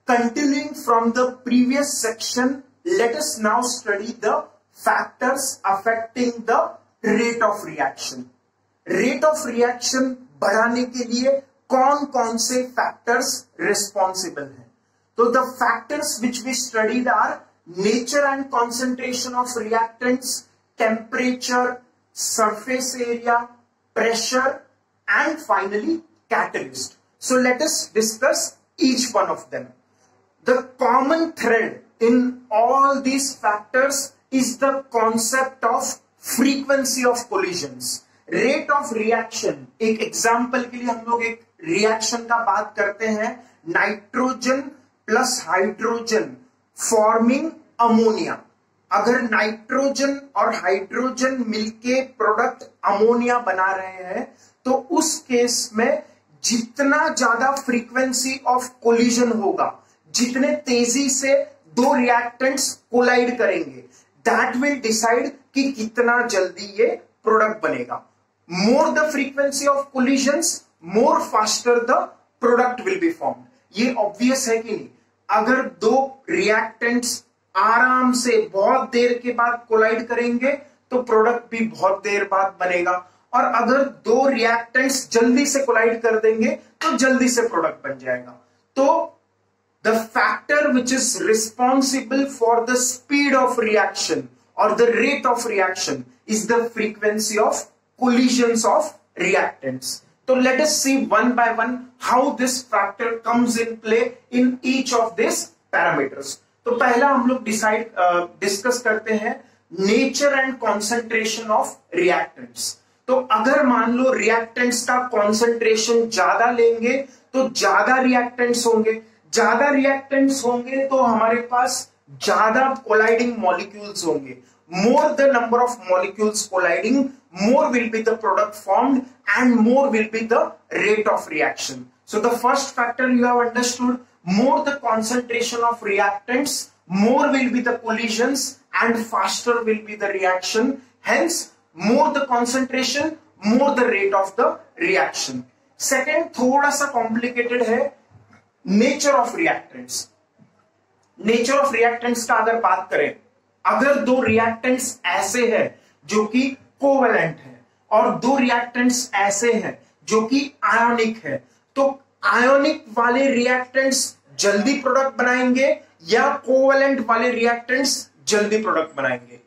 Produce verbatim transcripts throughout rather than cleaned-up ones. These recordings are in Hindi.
continuing from the previous section, let us now study the factors affecting the rate of reaction. Rate of reaction बढ़ाने के लिए कौन कौन से factors responsible हैं? तो the factors which we studied are nature and concentration of reactants, temperature, surface area, pressure, and finally catalyst. So let us discuss each one of them. The common thread in all these factors is the concept of frequency of collisions. Rate of reaction, एक example के लिए हम लोग एक reaction का बात करते हैं, nitrogen plus hydrogen forming ammonia. अगर नाइट्रोजन और हाइड्रोजन मिलके प्रोडक्ट अमोनिया बना रहे हैं तो उस केस में जितना ज्यादा फ्रीक्वेंसी ऑफ कोलिजन होगा, जितने तेजी से दो रिएक्टेंट्स कोलाइड करेंगे, दैट विल डिसाइड कि कितना जल्दी ये प्रोडक्ट बनेगा. More the frequency of collisions, more faster the product will be formed. ये ऑब्वियस है कि नहीं? अगर दो रिएक्टेंट्स आराम से बहुत देर के बाद कोलाइड करेंगे तो प्रोडक्ट भी बहुत देर बाद बनेगा, और अगर दो रिएक्टेंट्स जल्दी से कोलाइड कर देंगे तो जल्दी से प्रोडक्ट बन जाएगा. तो the factor which is responsible for the speed of reaction or the rate of reaction is the frequency of collisions of reactants. So let us see one by one how this factor comes in play in each of these parameters. तो पहला हम लोग डिसाइड डिस्कस करते हैं nature and concentration of reactants. तो अगर मान लो रिएक्टेंट्स का कॉन्सेंट्रेशन ज्यादा लेंगे तो ज्यादा रिएक्टेंट्स होंगे, ज्यादा रिएक्टेंट्स होंगे तो हमारे पास ज्यादा कोलाइडिंग मॉलिक्यूल्स होंगे. More the number of molecules colliding, more will be the product formed and more will be the rate of reaction. So the first factor you have understood, more the concentration of reactants, more will be the collisions and faster will be the reaction. Hence more the concentration, more the rate of the reaction. Second थोड़ा सा कॉम्प्लिकेटेड है, nature of reactants. Nature of reactants का अगर बात करें, अगर दो रिएक्टेंट्स ऐसे हैं जो कि कोवेलेंट है और दो रिएक्टेंट्स ऐसे हैं जो कि आयोनिक है, तो आयोनिक वाले रिएक्टेंट्स जल्दी प्रोडक्ट बनाएंगे या कोवेलेंट वाले रिएक्टेंट्स जल्दी प्रोडक्ट बनाएंगे?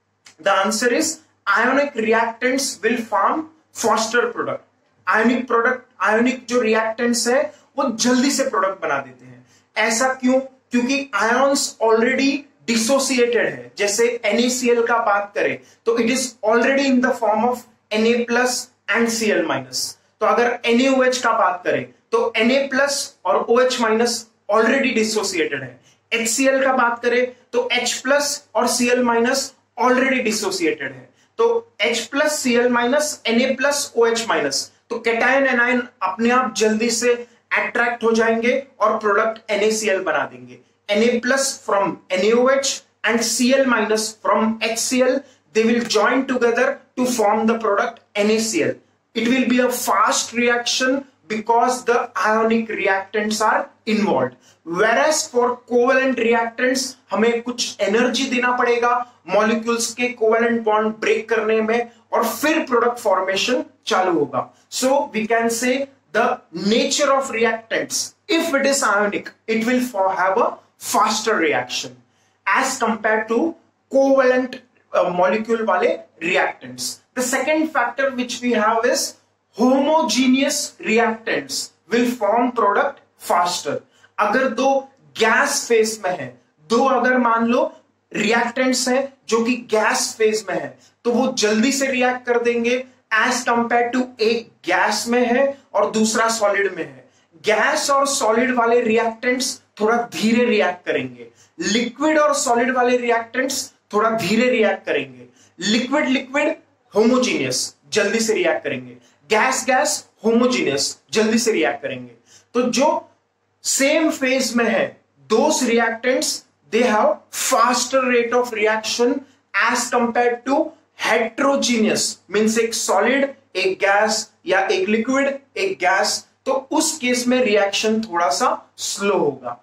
The answer is ionic reactants will form faster product. Ionic product, ionic जो रिएक्टेंट्स है वो जल्दी से प्रोडक्ट बना देते हैं. ऐसा क्यों? क्योंकि आयंस ऑलरेडी डिसोसिएटेड है. जैसे NaCl का बात करें तो it is already in the form of Na plus and Cl minus. तो अगर NaOH का बात करें तो Na प्लस और OH माइनस ऑलरेडी डिसोसिएटेड है. HCl का बात करें तो H प्लस और Cl माइनस ऑलरेडी डिसोसिएटेड है. तो H plus Cl minus Na plus OH minus, तो कैटायन एनायन अपने आप जल्दी से अट्रैक्ट हो जाएंगे और प्रोडक्ट NaCl बना देंगे. Na plus from NaOH and Cl minus from HCl, they will join together to form the product NaCl. It will be a fast reaction because the ionic reactants are involved. Whereas for covalent reactants हमें कुछ एनर्जी देना पड़ेगा मॉलिक्यूल्स के कोवेलेंट बॉन्ड ब्रेक करने में और फिर प्रोडक्ट फॉर्मेशन चालू होगा. So we can say the nature of reactants, if it is ionic, it will have a faster reaction as compared to covalent uh, molecule wale reactants. The second factor which we have is homogeneous reactants will form product faster. अगर दो गैस फेज में है, दो अगर मान लो रिएक्टेंट्स हैं जो कि गैस फेज में है, तो वो जल्दी से रिएक्ट कर देंगे एज कंपेयर टू एक गैस में है और दूसरा सॉलिड में है. गैस और सॉलिड वाले रिएक्टेंट्स थोड़ा धीरे रिएक्ट करेंगे, लिक्विड और सॉलिड वाले रिएक्टेंट्स थोड़ा धीरे रिएक्ट करेंगे. लिक्विड लिक्विड होमोजीनियस जल्दी से रिएक्ट करेंगे, गैस गैस होमोजीनियस जल्दी से रिएक्ट करेंगे. तो जो सेम फेज में है those reactants they have faster rate of reaction as compare to heterogeneous, means एक सॉलिड एक गैस या एक लिक्विड एक गैस, तो उस केस में रिएक्शन थोड़ा सा स्लो होगा.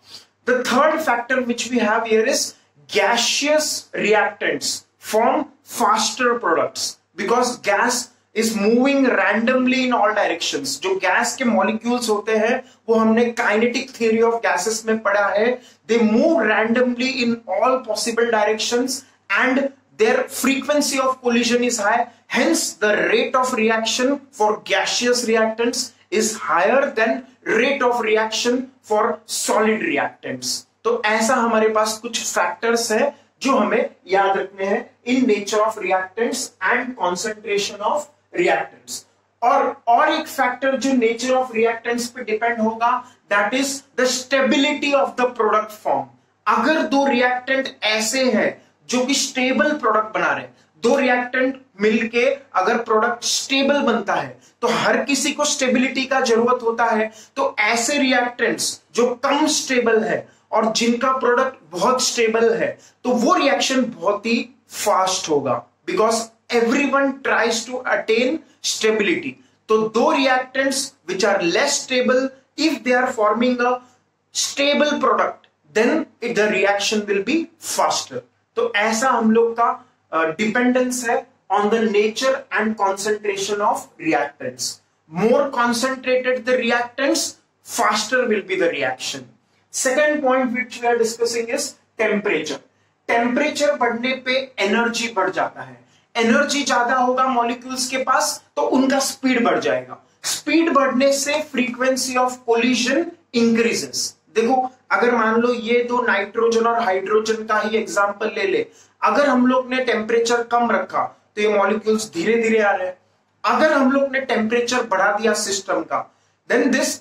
The third factor which we have here is gaseous reactants form faster products because gas is moving randomly in all directions. जो गैस के मॉलिक्यूल्स होते हैं वो हमने काइनेटिक थ्योरी ऑफ गैसेस में पढ़ा है. They move randomly in all possible directions and their frequency of collision is high. Hence, the rate of reaction for gaseous reactants is higher than rate of reaction for solid reactants. तो ऐसा हमारे पास कुछ फैक्टर्स है जो हमें याद रखने हैं इन nature of reactants and concentration of reactants. और और एक फैक्टर जो नेचर ऑफ रिएक्टेंट्स पे डिपेंड होगा, that is the stability of the product form. अगर दो रिएक्टेंट ऐसे हैं जो कि स्टेबल प्रोडक्ट बना रहे, दो रिएक्टेंट मिलके अगर प्रोडक्ट स्टेबल बनता है तो हर किसी को स्टेबिलिटी का जरूरत होता है. तो ऐसे रिएक्टेंट्स जो कम स्टेबल है और जिनका प्रोडक्ट बहुत स्टेबल है तो वो रिएक्शन बहुत ही फास्ट होगा, because everyone tries to attain stability. तो दो reactants which are less stable, if they are forming a stable product then the reaction will be faster. तो ऐसा हम लोग का डिपेंडेंस uh, है on the nature and concentration of reactants. More concentrated the reactants, faster will be the reaction. Second point which we are discussing is temperature. Temperature बढ़ने पे energy बढ़ जाता है. Energy ज्यादा होगा molecules के पास तो उनका speed बढ़ जाएगा. Speed बढ़ने से frequency of collision increases. देखो अगर मान लो ये दो नाइट्रोजन और हाइड्रोजन का ही एग्जांपल ले ले, अगर हम लोग ने टेम्परेचर कम रखा तो ये मॉलिक्यूल्स धीरे धीरे आ रहे हैं. अगर हम लोग ने टेम्परेचर बढ़ा दिया सिस्टम का, then this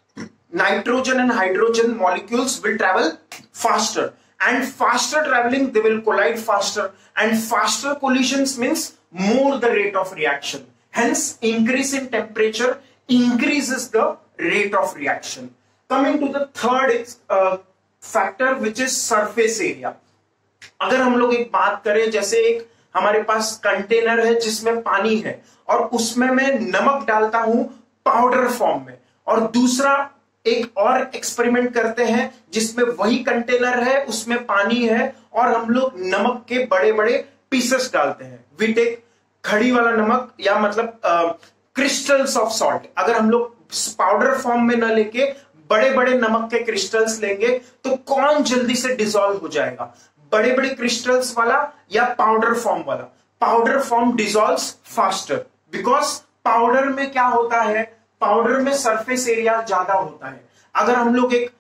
nitrogen and hydrogen molecules will travel faster, and faster travelling they will collide faster, and faster collisions means more the rate of reaction. Hence increase in temperature increases the rate of reaction. Coming to the third uh, factor which is surface area. अगर हम लोग एक बात करें, जैसे एक हमारे पास कंटेनर है जिसमें पानी है और उसमें मैं नमक डालता हूं पाउडर फॉर्म में, और दूसरा एक और एक्सपेरिमेंट करते हैं जिसमें वही कंटेनर है, उसमें पानी है और हम लोग नमक के बड़े बड़े पीसेस डालते हैं. वी टेक खड़ी वाला नमक या मतलब क्रिस्टल्स ऑफ सॉल्ट. अगर हम लोग पाउडर फॉर्म में न लेके बड़े बड़े नमक के क्रिस्टल्स लेंगे तो कौन जल्दी से डिसॉल्व हो जाएगा, बड़े बड़े क्रिस्टल्स वाला या पाउडर फॉर्म वाला? Powder form dissolves faster, because powder में क्या होता है, पाउडर में सरफेस एरिया ज्यादा होता है. अगर हम लोग एक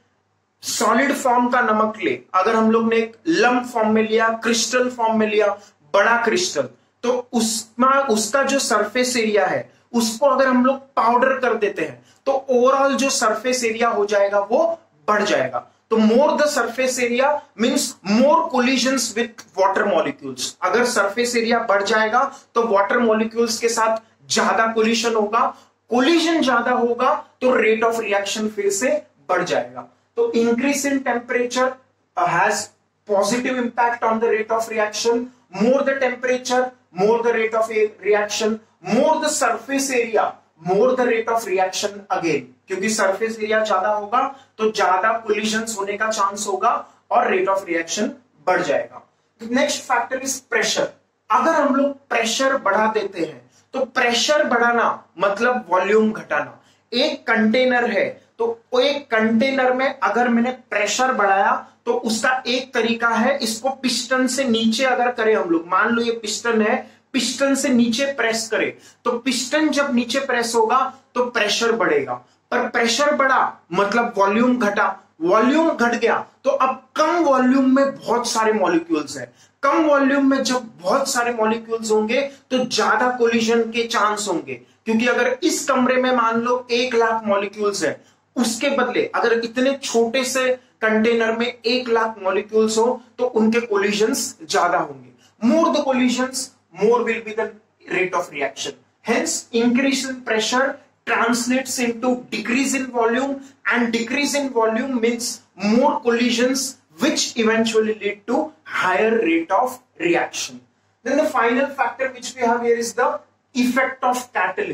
सॉलिड फॉर्म का नमक ले, अगर हम लोग ने एक लंप फॉर्म में लिया, क्रिस्टल फॉर्म में लिया, बड़ा क्रिस्टल, तो उसमें उसका जो सरफेस एरिया है उसको अगर हम लोग पाउडर कर देते हैं तो ओवरऑल जो सरफेस एरिया हो जाएगा वो बढ़ जाएगा. तो more the surface area means more collisions with water molecules. अगर सरफेस एरिया बढ़ जाएगा तो वाटर मॉलिक्यूल्स के साथ ज्यादा कोलिजन होगा, कोलिजन ज्यादा होगा तो रेट ऑफ रिएक्शन फिर से बढ़ जाएगा. तो increase in temperature has positive impact on the rate of reaction. More the temperature, more the rate of reaction, more the surface area, more the rate of reaction again. क्योंकि surface area ज्यादा होगा तो ज्यादा collisions होने का चांस होगा और rate of reaction बढ़ जाएगा. Next factor is pressure. अगर हम लोग pressure बढ़ा देते हैं तो pressure बढ़ाना मतलब वॉल्यूम घटाना. एक कंटेनर है तो एक कंटेनर में अगर मैंने प्रेशर बढ़ाया तो उसका एक तरीका है, इसको पिस्टन से नीचे अगर करें हम लोग, मान लो ये पिस्टन है, पिस्टन से नीचे प्रेस करें तो पिस्टन जब नीचे प्रेस होगा तो प्रेशर बढ़ेगा. पर प्रेशर बढ़ा मतलब वॉल्यूम घटा, वॉल्यूम घट गया तो अब कम वॉल्यूम में बहुत सारे मॉलिक्यूल्स हैं. कम वॉल्यूम में जब बहुत सारे मॉलिक्यूल्स होंगे तो ज्यादा कोलिजन के चांस होंगे, क्योंकि अगर इस कमरे में मान लो एक लाख मॉलिक्यूल्स है, उसके बदले अगर इतने छोटे से कंटेनर में एक लाख मॉलिक्यूल्स हो तो उनके कोलिजन्स ज्यादा होंगे. More the collisions more will be the rate of reaction. Hence increase in pressure translates into decrease in volume, and decrease in volume means more collisions which eventually lead to higher rate of reaction. Then the final factor which we have here is the effect of catalyst.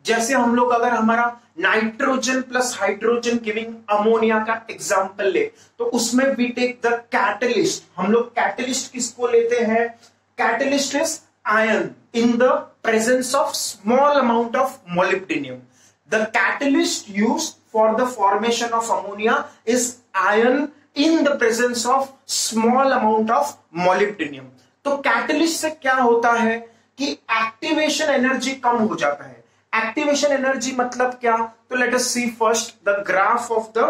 जैसे हम लोग अगर हमारा nitrogen plus hydrogen giving ammonia का एग्जांपल ले, तो उसमें वी टेक द कैटलिस्ट। हम लोग कैटलिस्ट किसको लेते हैं? Catalyst is iron in the presence of small amount of molybdenum. The catalyst used for the formation of ammonia is iron in the presence of small amount of molybdenum. तो कैटलिस्ट से क्या होता है कि एक्टिवेशन एनर्जी कम हो जाता है। एक्टिवेशन एनर्जी मतलब क्या? तो let us see first the graph of the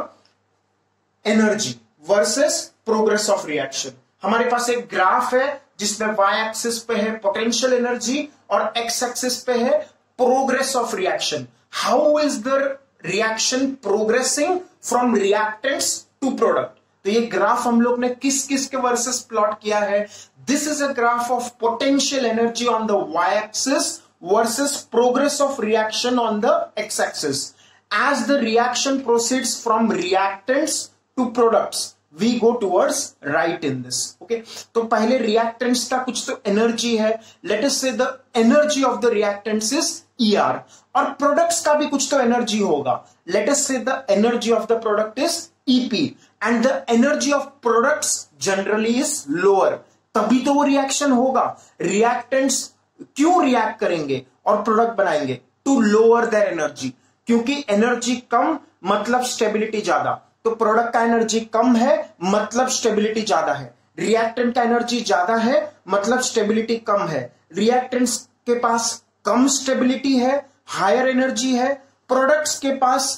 energy versus progress of reaction. हमारे पास एक ग्राफ है जिसमें वाई एक्सिस पे है पोटेंशियल एनर्जी और एक्स एक्सिस पे है progress of reaction. How is the reaction progressing from reactants to product? तो ये ग्राफ हम लोग ने किस किस के वर्सेस प्लॉट किया है? This is a graph of potential energy on the Y axis versus progress of reaction on the x-axis. As the reaction proceeds from reactants to products, we go towards right in this. Okay? तो पहले reactants का कुछ तो energy है. Let us say the energy of the reactants is E R. और products का भी कुछ तो energy होगा. Let us say the energy of the product is E P. And the energy of products generally is lower. तभी तो वो reaction होगा. Reactants क्यों रिएक्ट करेंगे और प्रोडक्ट बनाएंगे? टू लोअर देयर एनर्जी, क्योंकि एनर्जी कम मतलब स्टेबिलिटी ज्यादा। तो प्रोडक्ट का एनर्जी कम है मतलब स्टेबिलिटी ज्यादा है। रिएक्टेंट का एनर्जी ज्यादा है मतलब स्टेबिलिटी कम है। रिएक्टेंट्स के पास कम स्टेबिलिटी है, हायर एनर्जी है। प्रोडक्ट्स के पास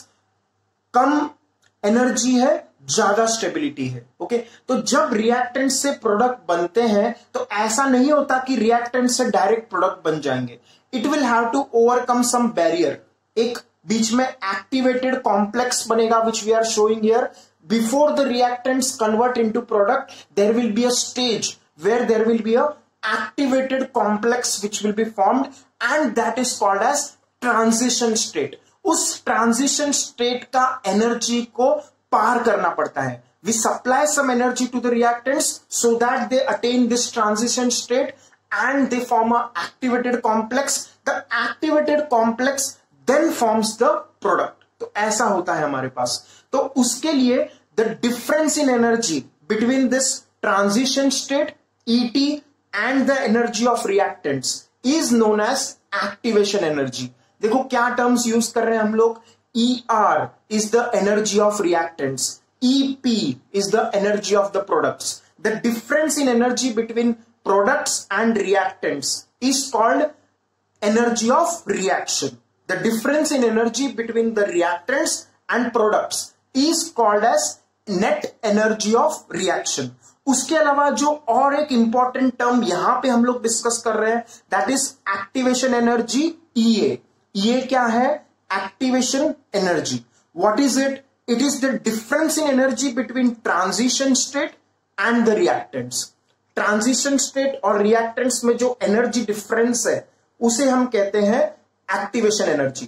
कम एनर्जी है, ज्यादा स्टेबिलिटी है। ओके, तो जब रिएक्टेंट से प्रोडक्ट बनते हैं तो ऐसा नहीं होता कि रिएक्टेंट से डायरेक्ट प्रोडक्ट बन जाएंगे। It will have to overcome some barrier. एक बीच में एक्टिवेटेड कॉम्प्लेक्स बनेगा which we are showing here. Before the reactants convert into product there will be a stage where there will be a activated complex which will be formed and that is called as transition state. उस ट्रांजिशन स्टेट का एनर्जी को पार करना पड़ता है। We supply some energy to the reactants so that they attain this transition state and they form a activated complex. The activated complex then forms the product. तो ऐसा होता है हमारे पास। तो उसके लिए the difference in energy between this transition state E T and the energy of reactants is known as activation energy. देखो क्या टर्म्स यूज कर रहे हैं हम लोग। E R is the energy of reactants. E P is the energy of the products. The difference in energy between products and reactants is called energy of reaction. The difference in energy between the reactants and products is called as net energy of reaction. उसके अलावा जो और एक इंपॉर्टेंट टर्म यहां पे हम लोग डिस्कस कर रहे हैं that is activation energy E A. E A क्या है? Activation energy. What is it? It is the difference in energy between transition state and the reactants. Transition state और reactants में जो energy difference है उसे हम कहते हैं activation energy.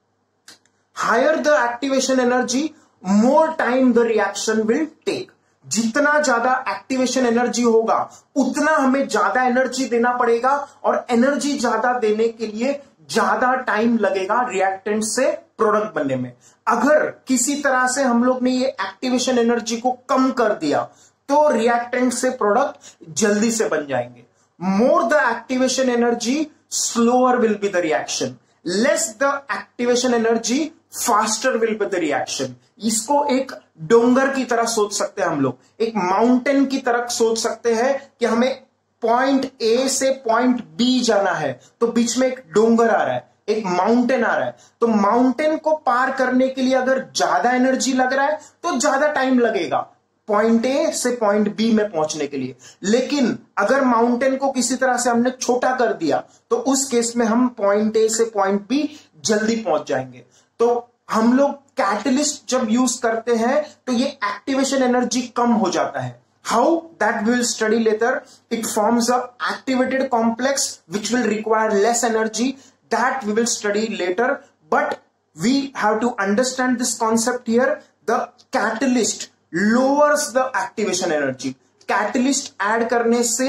Higher the activation energy, more time the reaction will take. जितना ज्यादा एक्टिवेशन एनर्जी होगा उतना हमें ज्यादा एनर्जी देना पड़ेगा और एनर्जी ज्यादा देने के लिए ज्यादा टाइम लगेगा रिएक्टेंट से प्रोडक्ट बनने में। अगर किसी तरह से हम लोग ने ये एक्टिवेशन एनर्जी को कम कर दिया तो रिएक्टेंट से प्रोडक्ट जल्दी से बन जाएंगे। More the activation energy slower will be the reaction, less the activation energy faster will be the reaction. इसको एक डोंगर की तरह सोच सकते हैं हम लोग, एक माउंटेन की तरह सोच सकते हैं कि हमें पॉइंट ए से पॉइंट बी जाना है तो बीच में एक डोंगर आ रहा है, एक माउंटेन आ रहा है। तो माउंटेन को पार करने के लिए अगर ज्यादा एनर्जी लग रहा है तो ज्यादा टाइम लगेगा पॉइंट ए से पॉइंट बी में पहुंचने के लिए। लेकिन अगर माउंटेन को किसी तरह से हमने छोटा कर दिया तो उस केस में हम पॉइंट ए से पॉइंट बी जल्दी पहुंच जाएंगे। तो हम लोग कैटलिस्ट जब यूज करते हैं तो ये एक्टिवेशन एनर्जी कम हो जाता है। How? That we will study later. It forms a activated complex which will require less energy. That we will study later. But we have to understand this concept here. The catalyst lowers the activation energy. Catalyst add करने से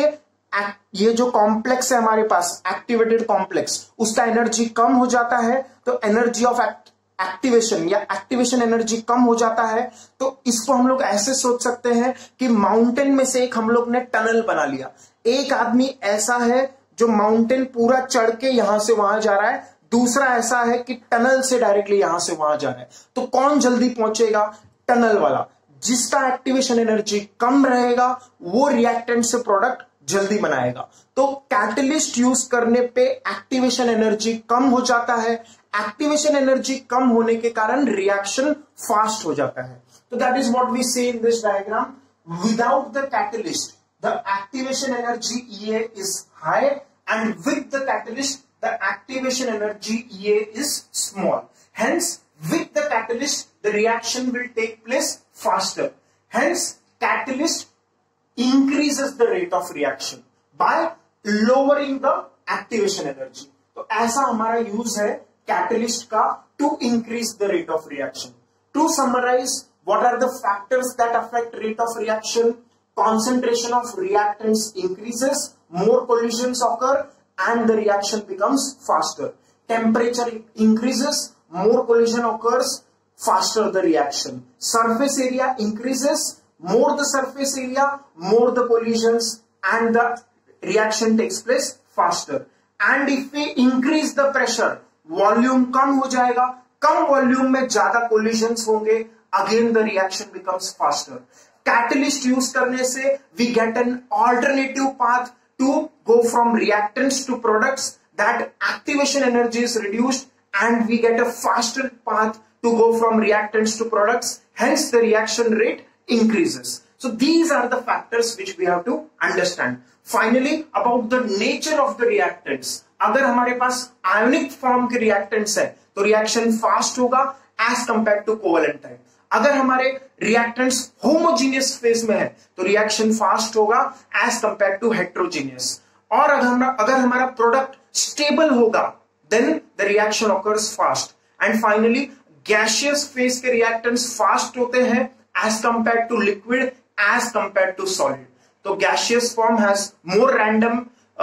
ये जो कॉम्प्लेक्स है हमारे पास एक्टिवेटेड कॉम्प्लेक्स, उसका एनर्जी कम हो जाता है तो एनर्जी ऑफ एक्टिवेशन या एक्टिवेशन एनर्जी कम हो जाता है। तो इसको हम लोग ऐसे सोच सकते हैं कि माउंटेन में से एक हम लोग ने टनल बना लिया। एक आदमी ऐसा है जो माउंटेन पूरा चढ़ के यहां से वहां जा रहा है, दूसरा ऐसा है कि टनल से डायरेक्टली यहां से वहां जा रहा है। तो कौन जल्दी पहुंचेगा? टनल वाला। जिसका एक्टिवेशन एनर्जी कम रहेगा वो रिएक्टेंट से प्रोडक्ट जल्दी बनाएगा। तो कैटलिस्ट यूज करने पे एक्टिवेशन एनर्जी कम हो जाता है। एक्टिवेशन एनर्जी कम होने के कारण रिएक्शन फास्ट हो जाता है। तो that is what we see in this diagram. Without the catalyst the activation energy E A is high and with the catalyst the activation energy E A is small. Hence with the catalyst the reaction will take place faster. Hence catalyst increases the rate of reaction by lowering the activation energy. तो ऐसा हमारा यूज है कैटलिस्ट का to increase the rate of reaction. To summarize, what are the factors that affect rate of reaction? Concentration of reactants increases, more collisions occur and the reaction becomes faster. Temperature increases, more collision occurs, faster the reaction. Surface area increases, more the surface area, more the collisions and the reaction takes place faster. And if we increase the pressure, volume कम हो जाएगा, कम वॉल्यूम में ज्यादा collisions होंगे, again the reaction becomes faster. Catalyst use करने से we get an alternative path to go from reactants to products, that activation energy is reduced and we get a faster path to go from reactants to products, hence the reaction rate increases. So these are the factors which we have to understand. Finally, about the nature of the reactants. अगर हमारे पास ionic form के reactants है तो reaction fast होगा as compared to covalent type. अगर हमारे रिएक्टेंट्स होमोजीनियस फेज में है तो रिएक्शन फास्ट होगा एज कंपेयर टू हेट्रोजीनियस। और अगर हमारा अगर हमारा प्रोडक्ट स्टेबल होगा then the reaction occurs fast. And finally gaseous phase के रिएक्टेंट्स फास्ट होते हैं as compare to liquid as compare to solid. तो gaseous form has more random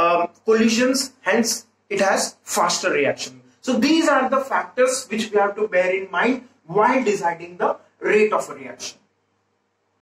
collisions, hence it has faster reaction. So these are the factors which we have to bear in mind while deciding the rate of a reaction.